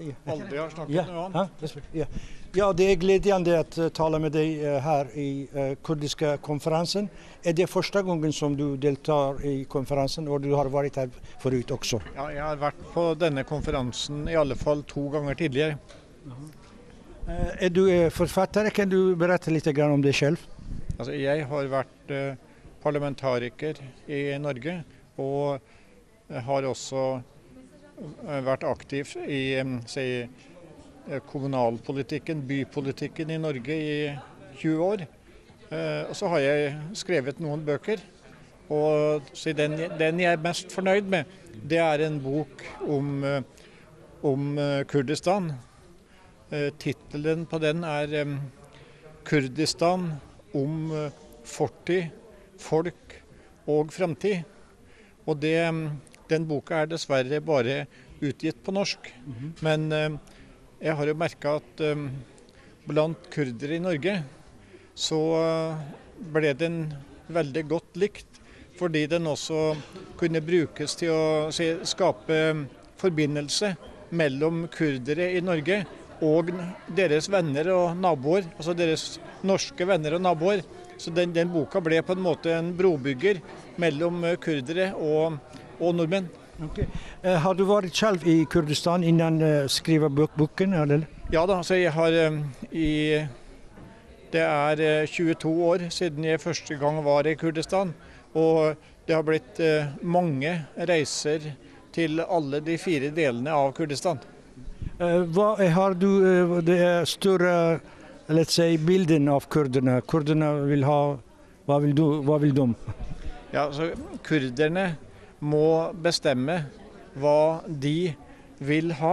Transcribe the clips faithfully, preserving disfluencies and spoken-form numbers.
aldri har snakket Ja, noe ja, annet. ja. Ja, det er gledende å uh, tale med deg uh, her i uh, kurdiske konferansen. Er det første gangen som du deltar i konferansen, og du har vært her forut også? Ja, jeg har vært på denne konferansen i alle fall to ganger tidligere. Uh, er du uh, forfatter? Kan du berette litt grann om deg selv? Altså, jeg har vært uh, parlamentariker i Norge, og har også uh, vært aktiv i um, si, kommunalpolitikken, bypolitikken i Norge i tjue år. Uh, og så har jeg skrevet noen bøker, og så den, den jeg er mest fornøyd med, det er en bok om, uh, om uh, Kurdistan. Uh, Titelen på den er um, Kurdistan om uh, fortid, folk og fremtid. Og det, den boka er dessverre bare utgitt på norsk. Mm-hmm. Men uh, jeg har jo merket at um, blant kurdere i Norge så uh, ble den veldig godt likt, fordi den også kunne brukes til å si, skape forbindelse mellom kurdere i Norge og deres venner og naboer, altså deres norske venner og naboer. Så den, den boka ble på en måte en brobygger mellom kurdere og, og nordmenn. Okay. Uh, har du vært selv i Kurdistan innan uh, skriver boken, eller? Ja da, så jeg har um, i, det er uh, tjueto år siden jeg første gang var i Kurdistan, og det har blitt uh, mange reiser til alle de fire delene av Kurdistan. Uh, hva har du, uh, det er større, let's say, bilden av kurderne? Kurderne vil ha, hva vil, du, hva vil de? Ja, så kurderne må bestemme hva de vil ha.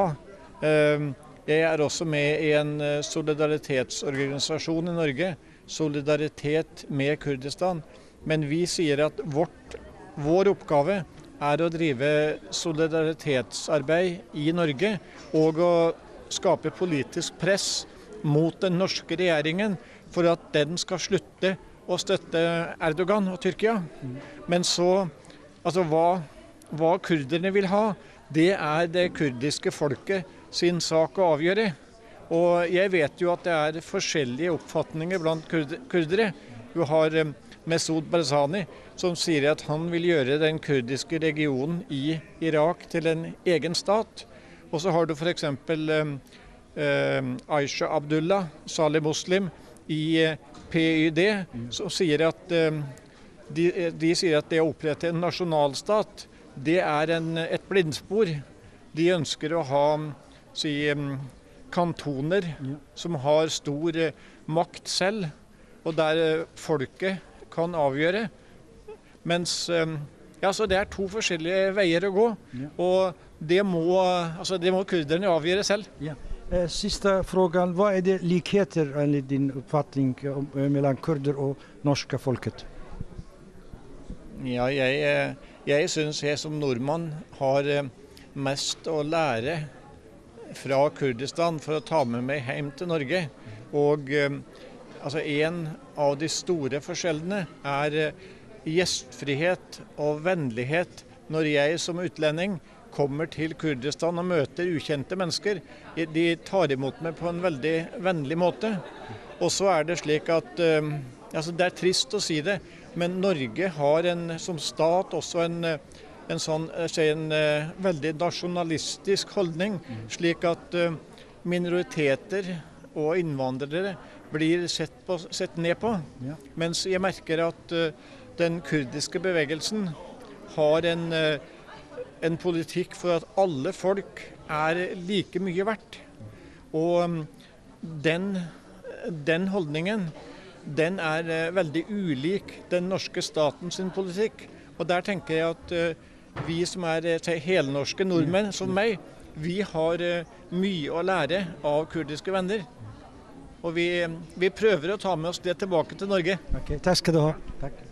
Jeg er også med i en solidaritetsorganisasjon i Norge, Solidaritet med Kurdistan. Men vi sier at vårt, vår oppgave er å drive solidaritetsarbeid i Norge og å skape politisk press mot den norske regjeringen for at den skal slutte å støtte Erdogan og Tyrkia. Men så Altså hva, hva kurderne vil ha, det er det kurdiske folket sin sak å avgjøre. Og jeg vet jo at det er forskjellige oppfatninger blant kurdere. Du har eh, Messoud Barzani som sier at han vil gjøre den kurdiske regionen i Irak til en egen stat. Og så har du for eksempel eh, eh, Aisha Abdullah, Salih Muslim i eh, P Y D, som sier at eh, De, de sier at det å opprette en nasjonalstat, det er en, et blindspor. De ønsker å ha si, kantoner ja. som har stor makt selv, og der folket kan avgjøre. Mens ja, så det er to forskjellige veier å gå, ja. og det må, altså, det må kurderne avgjøre selv. Ja. Siste frågan, hva er det likheter enn din oppfatning mellom kurder og norske folket? Ja, jeg, jeg synes jeg som nordmann har mest å lære fra Kurdistan for å ta med meg hjem til Norge. Og altså, en av de store forskjellene er gjestfrihet og vennlighet når jeg som utlending kommer til Kurdistan og møter ukjente mennesker. De tar imot meg på en veldig vennlig måte. Og så er det slik at altså, det er trist å si det, men Norge har en, som stat også en, en, sånn, en uh, veldig nasjonalistisk holdning, slik at uh, minoriteter og innvandrere blir sett, på, sett ned på. Ja. Mens jeg merker at uh, den kurdiske bevegelsen har en, uh, en politikk for at alle folk er like mye verdt. Og um, den, den holdningen den er uh, veldig ulik den norske staten sin politikk. Og der tenker jeg at uh, vi som er uh, helnorske nordmenn som meg, vi har uh, mye å lære av kurdiske venner. Og vi, vi prøver å ta med oss det tilbake til Norge. Okay, takk skal du ha. Takk.